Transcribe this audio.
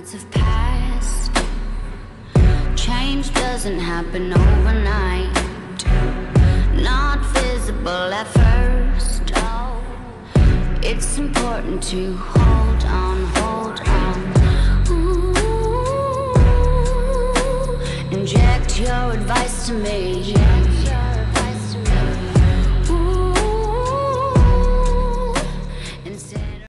months have passed. Change doesn't happen overnight, not visible at first. Oh, it's important to hold on, hold on. Ooh, inject your advice to me.